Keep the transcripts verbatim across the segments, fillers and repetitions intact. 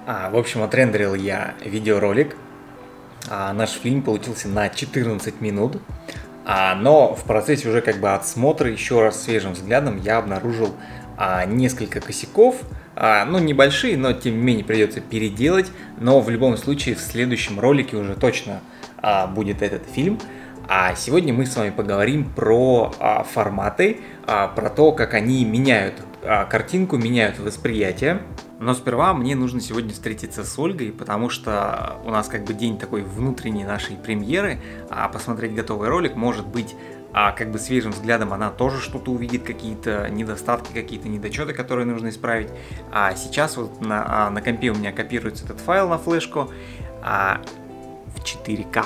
А, в общем, отрендерил я видеоролик. А, наш фильм получился на четырнадцать минут. А, но в процессе уже как бы отсмотра еще раз свежим взглядом я обнаружил а, несколько косяков. А, ну, небольшие, но тем не менее придется переделать. Но в любом случае в следующем ролике уже точно а, будет этот фильм. А сегодня мы с вами поговорим про а, форматы, а, про то, как они меняют а, картинку, меняют восприятие. Но сперва мне нужно сегодня встретиться с Ольгой, потому что у нас как бы день такой внутренней нашей премьеры, а посмотреть готовый ролик, может быть, а как бы свежим взглядом она тоже что-то увидит, какие-то недостатки, какие-то недочеты, которые нужно исправить. А сейчас вот на, на компе у меня копируется этот файл на флешку а, в четыре ка.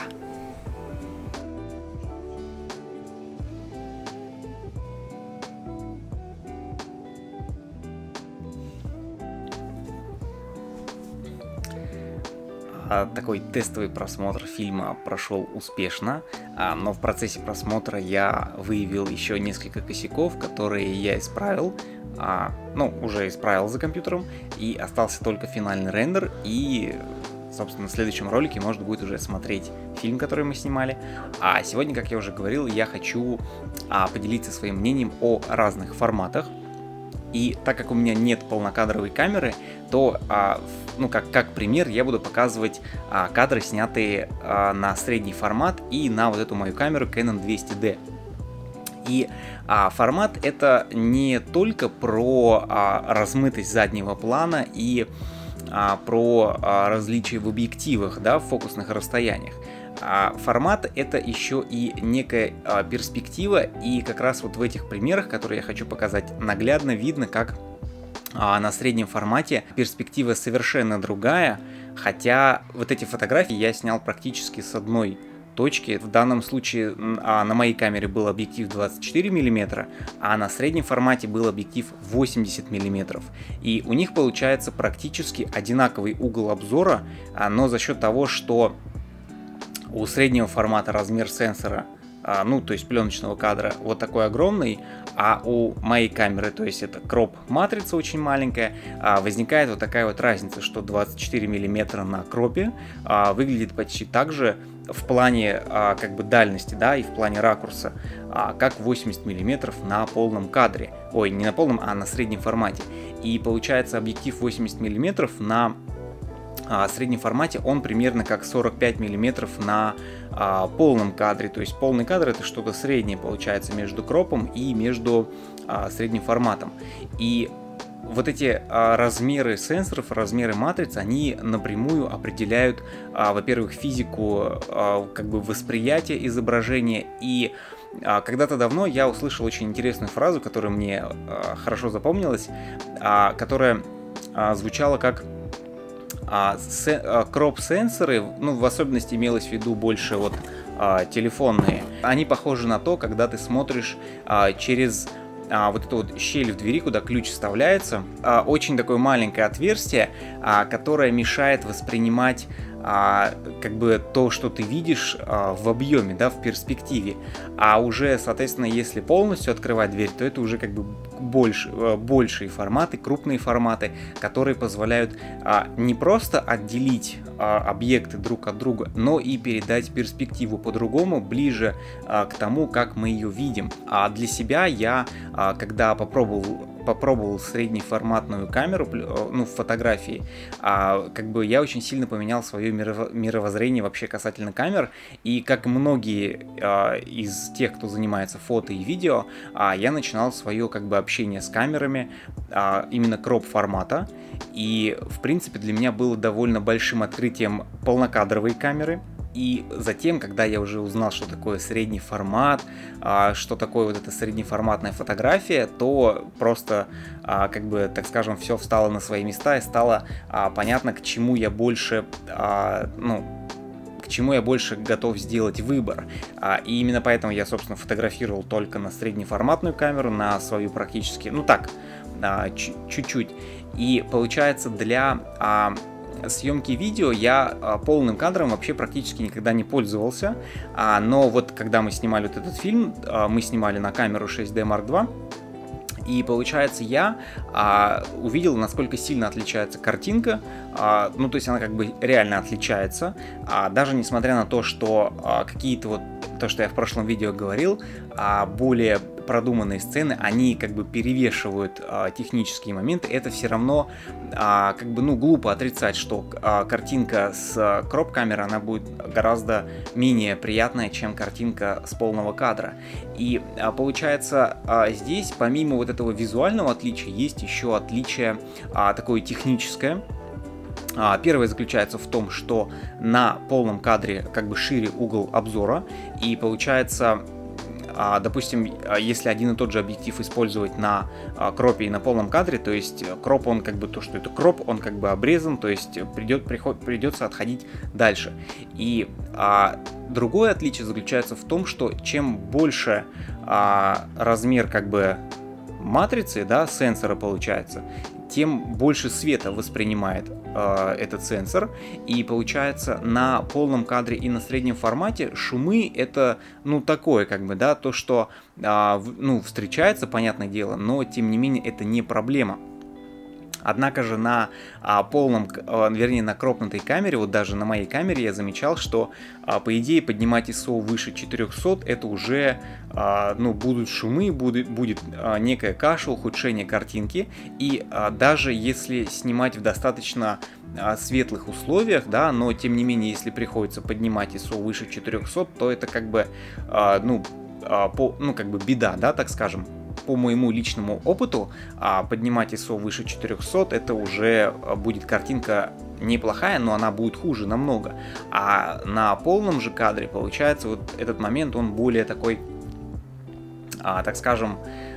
Такой тестовый просмотр фильма прошел успешно, но в процессе просмотра я выявил еще несколько косяков, которые я исправил, ну, уже исправил за компьютером, и остался только финальный рендер, и, собственно, в следующем ролике можно будет уже смотреть фильм, который мы снимали. А сегодня, как я уже говорил, я хочу поделиться своим мнением о разных форматах. И так как у меня нет полнокадровой камеры, то, а, ну, как, как пример, я буду показывать а, кадры, снятые а, на средний формат и на вот эту мою камеру Canon двести ди. И а, формат это не только про а, размытость заднего плана и а, про а, различия в объективах, да, в фокусных расстояниях. А формат это еще и некая а, перспектива, и как раз вот в этих примерах, которые я хочу показать, наглядно видно, как а, на среднем формате перспектива совершенно другая, хотя вот эти фотографии я снял практически с одной точки. В данном случае а, на моей камере был объектив двадцать четыре миллиметра, а на среднем формате был объектив восемьдесят миллиметров. И у них получается практически одинаковый угол обзора, а, но за счет того, что у среднего формата размер сенсора, а, ну то есть пленочного кадра, вот такой огромный, а у моей камеры, то есть это кроп матрица очень маленькая, а, возникает вот такая вот разница, что двадцать четыре миллиметра на кропе а, выглядит почти так же в плане а, как бы дальности, да, и в плане ракурса, а, как восемьдесят миллиметров на полном кадре, ой, не на полном, а на среднем формате. И получается объектив восемьдесят миллиметров на в среднем формате он примерно как сорок пять миллиметров на а, полном кадре, то есть полный кадр это что-то среднее получается между кропом и между а, средним форматом. И вот эти а, размеры сенсоров, размеры матриц, они напрямую определяют, а, во-первых, физику а, как бы восприятия изображения. И а, когда-то давно я услышал очень интересную фразу, которая мне а, хорошо запомнилась, а, которая а, звучала как: А, а, кроп-сенсоры, ну, в особенности имелось в виду больше вот а, телефонные, они похожи на то, когда ты смотришь а, через а, вот эту вот щель в двери, куда ключ вставляется, а, очень такое маленькое отверстие, а, которое мешает воспринимать а, как бы то, что ты видишь а, в объеме, да, в перспективе. А уже, соответственно, если полностью открывать дверь, то это уже как бы больше, большие форматы, крупные форматы, которые позволяют а, не просто отделить а, объекты друг от друга, но и передать перспективу по-другому, ближе а, к тому, как мы ее видим. А для себя я, а, когда попробовал попробовал среднеформатную камеру, ну, в фотографии, а, как бы я очень сильно поменял свое мировоззрение вообще касательно камер, и как многие а, из тех, кто занимается фото и видео, а, я начинал свое как бы общение с камерами а, именно кроп формата, и в принципе для меня было довольно большим открытием полнокадровые камеры. И затем, когда я уже узнал, что такое средний формат, что такое вот эта среднеформатная фотография, то просто, как бы, так скажем, все встало на свои места и стало понятно, к чему я больше, ну, к чему я больше готов сделать выбор. И именно поэтому я, собственно, фотографировал только на среднеформатную камеру, на свою практически, ну так, чуть-чуть. И получается, для съемки видео я а, полным кадром вообще практически никогда не пользовался, а, но вот когда мы снимали вот этот фильм, а, мы снимали на камеру шесть дэ марк два, И получается, я а, увидел, насколько сильно отличается картинка, а, ну то есть она как бы реально отличается, а, даже несмотря на то, что а, какие-то вот, то, что я в прошлом видео говорил, а, более продуманные сцены, они как бы перевешивают а, технические моменты, это все равно а, как бы, ну, глупо отрицать, что а, картинка с кроп-камеры, она будет гораздо менее приятная, чем картинка с полного кадра. И а, получается, а, здесь помимо вот этого визуального отличия, есть еще отличие а, такое техническое. А, первое заключается в том, что на полном кадре как бы шире угол обзора, и получается, а, допустим, если один и тот же объектив использовать на а, кропе и на полном кадре, то есть кроп, он как бы то, что это кроп, он как бы обрезан, то есть придет, приход, придется отходить дальше. И а, другое отличие заключается в том, что чем больше а, размер как бы матрицы, да, сенсора получается, тем больше света воспринимает э, этот сенсор, и получается на полном кадре и на среднем формате шумы это, ну, такое как бы, да, то, что э, в, ну, встречается, понятное дело, но тем не менее это не проблема. Однако же на а, полном, а, вернее на кропнутой камере, вот даже на моей камере я замечал, что а, по идее поднимать ай эс о выше четырехсот, это уже а, ну, будут шумы, будет, будет а, некая каша, ухудшение картинки. И а, даже если снимать в достаточно а, светлых условиях, да, но тем не менее, если приходится поднимать ай эс о выше четырехсот, то это как бы, а, ну, а, по, ну, как бы беда, да, так скажем. По моему личному опыту, поднимать ай эс о выше четырехсот, это уже будет картинка неплохая, но она будет хуже намного. А на полном же кадре, получается, вот этот момент, он более такой, так скажем,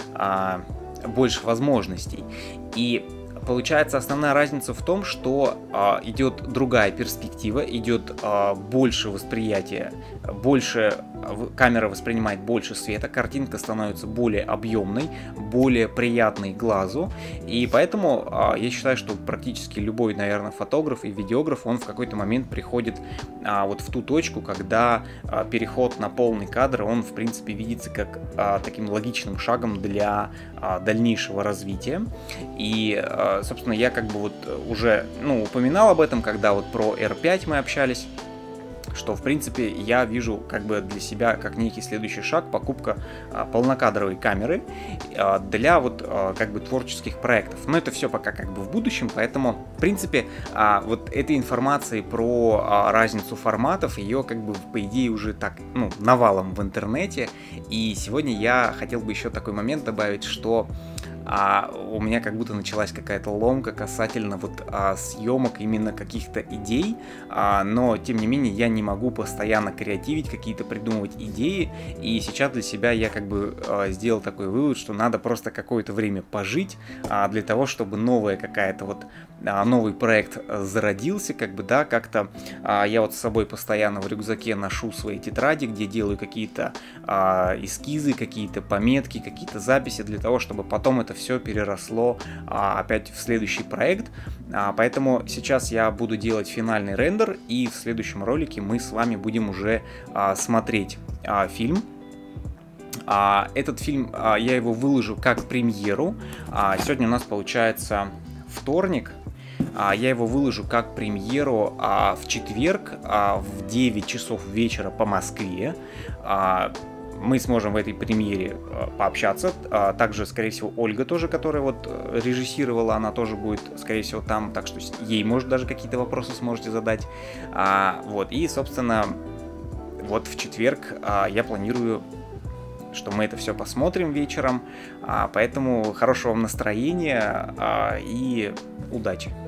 больше возможностей. И получается, основная разница в том, что а, идет другая перспектива, идет а, больше восприятия, больше камера воспринимает больше света, картинка становится более объемной, более приятной глазу, и поэтому а, я считаю, что практически любой, наверное, фотограф и видеограф, он в какой-то момент приходит а, вот в ту точку, когда а, переход на полный кадр, он в принципе видится как а, таким логичным шагом для а, дальнейшего развития. И а, собственно, я как бы вот уже, ну, упоминал об этом, когда вот про эр пять мы общались, что, в принципе, я вижу как бы для себя как некий следующий шаг покупка а, полнокадровой камеры а, для вот а, как бы творческих проектов. Но это все пока как бы в будущем, поэтому, в принципе, а, вот этой информации про а, разницу форматов, ее как бы, по идее, уже так, ну, навалом в интернете. И сегодня я хотел бы еще такой момент добавить, что а у меня как будто началась какая-то ломка касательно вот а, съемок именно каких-то идей, а, но тем не менее я не могу постоянно креативить, какие-то придумывать идеи, и сейчас для себя я как бы а, сделал такой вывод, что надо просто какое-то время пожить а, для того, чтобы новая какая-то вот а, новый проект зародился, как бы, да, как-то а, я вот с собой постоянно в рюкзаке ношу свои тетради, где делаю какие-то а, эскизы, какие-то пометки, какие-то записи для того, чтобы потом это все переросло а, опять в следующий проект, а, поэтому сейчас я буду делать финальный рендер, и в следующем ролике мы с вами будем уже а, смотреть а, фильм. А, этот фильм, а, я его выложу как премьеру. А, сегодня у нас получается вторник. А, я его выложу как премьеру а, в четверг а, в девять часов вечера по Москве. А, мы сможем в этой премьере э, пообщаться. А, также, скорее всего, Ольга тоже, которая вот режиссировала, она тоже будет, скорее всего, там. Так что ей, может, даже какие-то вопросы сможете задать. А, вот, и, собственно, вот в четверг а, я планирую, что мы это все посмотрим вечером. А, поэтому хорошего вам настроения а, и удачи!